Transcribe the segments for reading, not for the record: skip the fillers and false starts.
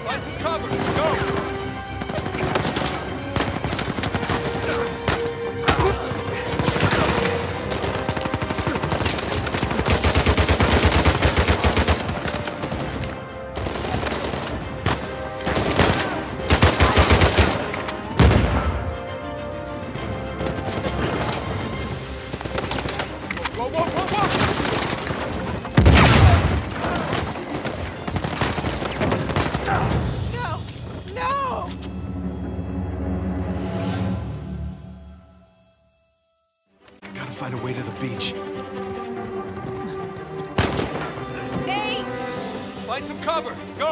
Find some cover. Go! Find a way to the beach. Nate! Find some cover. Go!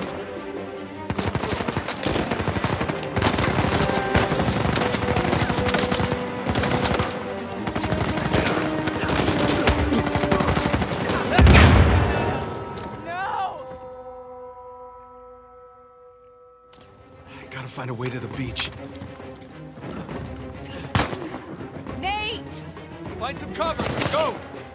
No! I gotta find a way to the beach. Find some cover. Go!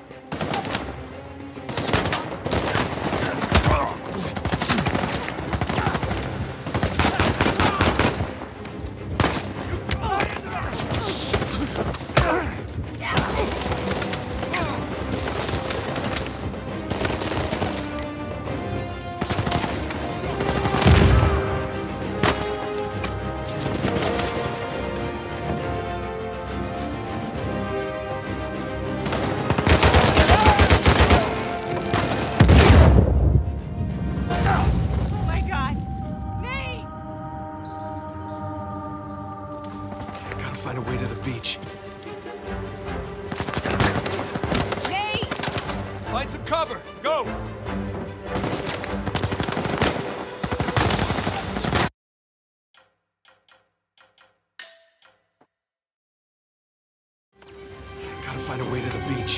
Find a way to the beach. Nate! Find some cover. Go! Gotta find a way to the beach.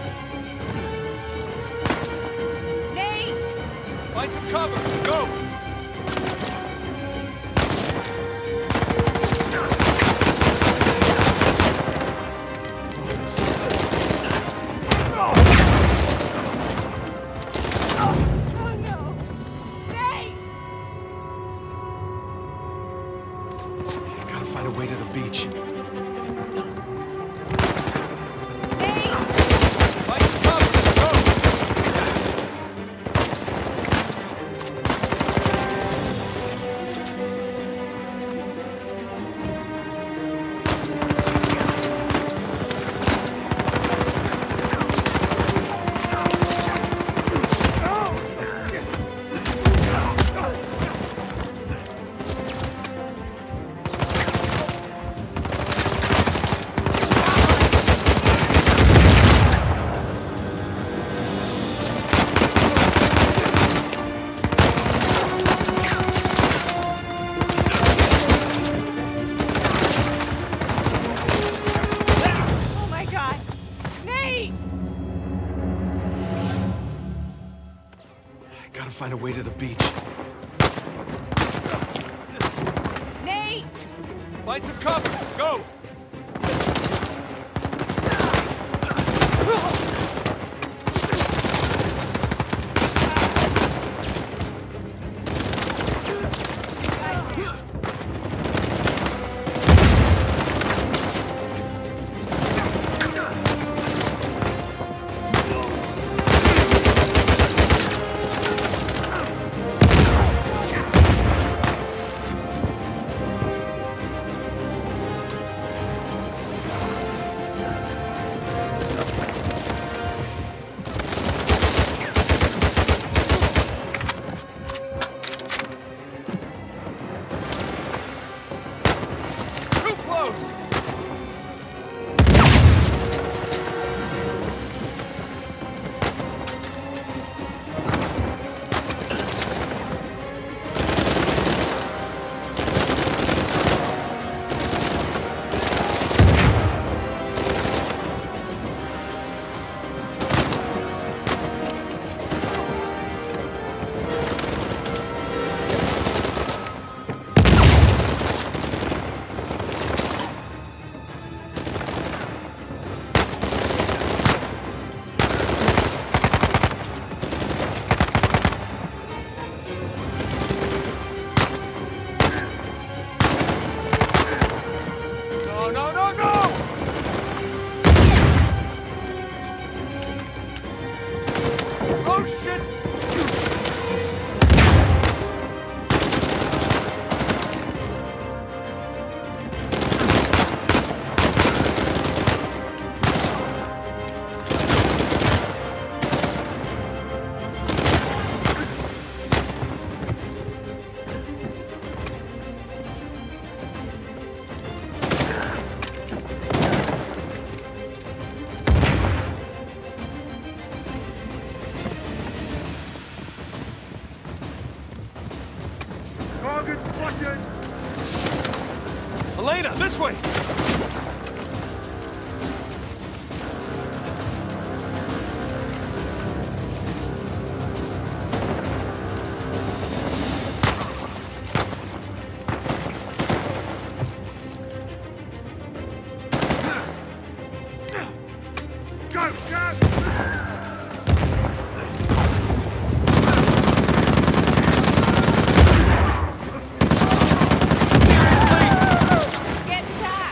Nate! Find some cover. Go! Find a way to the beach. Nate! Find some cover. Go! Gotta find a way to the beach. Nate! Find some cover. Go! Elena, this way! Go, go! Get back!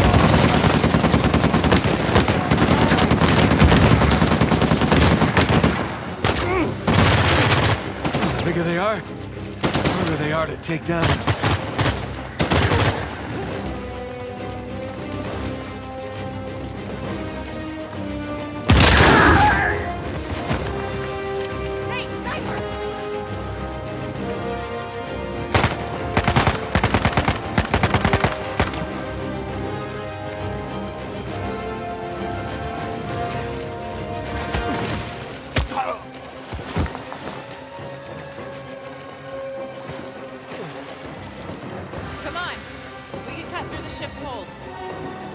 The bigger they are, the harder they are to take down. Hey, sniper! Come on. We can cut through the ship's hold.